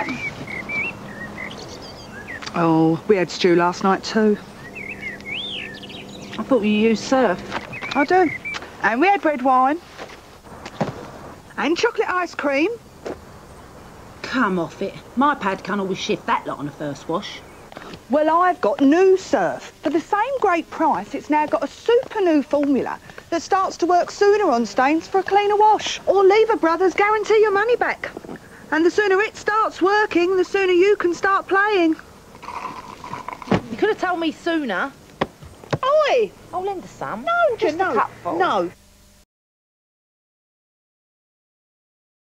night. Oh, we had stew last night too. I thought you used surf. I do. And we had red wine. And chocolate ice cream. Come off it. My pad can't always shift that lot on a first wash. Well, I've got new surf. For the same great price, it's now got a super new formula that starts to work sooner on stains for a cleaner wash. Or Lever Brothers guarantee your money back. And the sooner it starts working, the sooner you can start playing. You could have told me sooner. Oi! I'll lend her some. No, just no, a cupful. no.